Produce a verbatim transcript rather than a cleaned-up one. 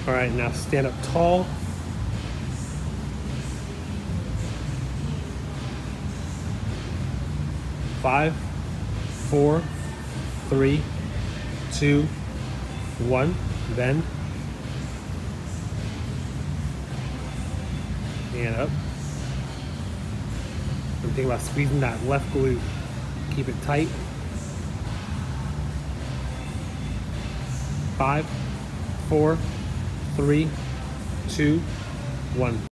All right, now stand up tall. Five, four, three, two, one. Bend. And up. And think about squeezing that left glute. Keep it tight. Five, four, three, two, one.